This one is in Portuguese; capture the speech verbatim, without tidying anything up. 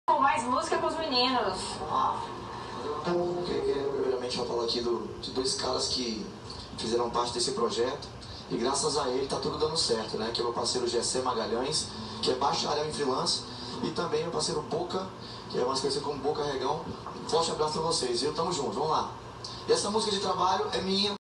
Com mais música com os meninos. Então, primeiramente eu vou falar aqui do, de dois caras que fizeram parte desse projeto e graças a ele tá tudo dando certo, né? Que é o meu parceiro Gessé Magalhães, que é bacharel em freelance, e também meu parceiro Boca, que é mais conhecido como Boca Regão. Um forte abraço pra vocês, viu? Tamo junto, vamos lá. E essa música de trabalho é minha.